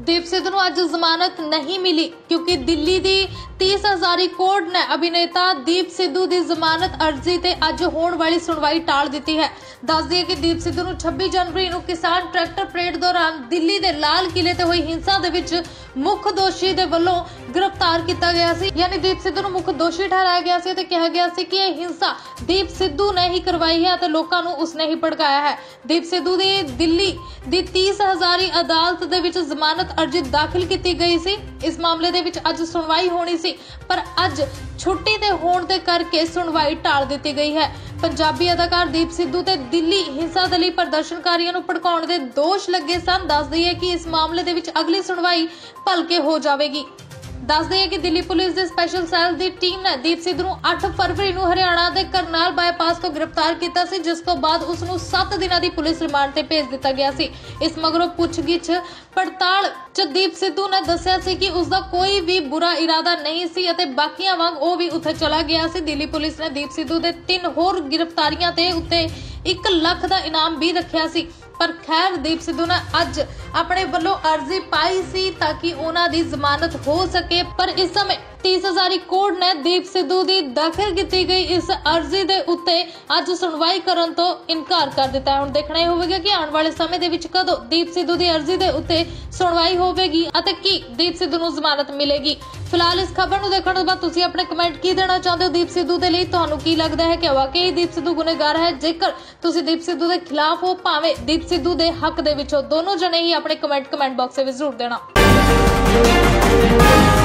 दीप सिद्धू ਨੂੰ ਅੱਜ ਜ਼ਮਾਨਤ नहीं मिली क्योंकि दिल्ली ਦੀ 30 हज़ारी कोर्ट ने अभिनेता दीप सिद्धू ਦੀ ਜ਼ਮਾਨਤ अर्जी ਤੇ ਅੱਜ ਹੋਣ ਵਾਲੀ ਸੁਣਵਾਈ टाल ਦਿੱਤੀ है। दस दिए कि दीप सिद्धू ਨੂੰ 26 जनवरी ਨੂੰ किसान ट्रैक्टर परेड दौरान दिल्ली ਦੇ लाल किले ਤੇ ਹੋਈ ਹਿੰਸਾ ਦੇ ਵਿੱਚ मुख दोषी ਦੇ ਵੱਲੋਂ गिरफ्तार किया गया सी। यानी दीप सिद्धू ਨੂੰ मुख दोषी ठहराया गया सी ਤੇ ਕਿਹਾ ਗਿਆ ਸੀ ਕਿ ਇਹ ਹਿੰਸਾ दीप सिद्धू ने ही करवाई है ਤੇ ਲੋਕਾਂ ਨੂੰ ਉਸਨੇ ਹੀ ਭੜਕਾਇਆ है। दीप सिद्धू ਦੀ ਦਿੱਲੀ ਦੀ 30 हज़ारी अदालत ਦੇ ਵਿੱਚ ਜ਼ਮਾਨਤ अर्जी दाखिल की गई सी। इस मामले दे विच अज सुनवाई होनी सी पर अज छुट्टी दे होण दे करके सुनवाई टाल दी गई है। पंजाबी अदाकार दीप सिद्धू ते दिल्ली हिंसा दे लई प्रदर्शनकारियों नूं भड़काउण दे दोष लगे सन। दस दईए कि इस मामले दे विच अगली सुनवाई भलके हो जाएगी। दस दिए कि दिल्ली पुलिस की स्पैशल सैल की टीम ने दीप सिद्धू नूं 8 फरवरी नूं हरियाणा के करनाल बाईपास तो गिरफ्तार किया सी, जिस तो बाद उसनूं 7 दिनों की पुलिस रिमांड ते भेज दिता गया सी। इस मगरों पुछगिछ पड़ताल च दीप सिद्धू ने दस्सिया सी कि उसका कोई भी बुरा इरादा नहीं सी अते बाकियां वांग वो भी उत्थे चला गया सी। दिल्ली पुलिस ने दीप सिद्धू दे 3 होर गिरफ्तारियां ते उत्ते 1 लाख का इनाम भी रखिया सी। पर खैर दीप सिद्धू ने अज अपने वालों अर्जी पाई सी ताकि उन्हां दी जमानत हो सके, पर इस समय 30 हज़ारी कोर्ट ने दीप सिद्धू दी दाखिल की गई इस अर्जी दे उत्ते अज सुनवाई करन तो इनकार कर दिता है। हुण देखना ही होवेगा कि आने वाले समय दे विच कदों दीप सिद्धू दी अर्जी दे उत्ते सुनवाई होवेगी अते की दीप सिद्धू नूं जमानत मिलेगी। फिलहाल इस खबर नूं देखण तों बाद तुसीं अपने कमेंट की देना चाहते हो दीप सिद्धू दे लई? तुहानूं की लगदा है कि वाकई दीप सिद्धू गुनहगार है? जेकर तुसीं दीप सिद्धू दे खिलाफ हो भावें दीप सिद्धू दे हक दे विच हो, दोनों जने ही अपने कमेंट बॉक्स विच जरूर देना।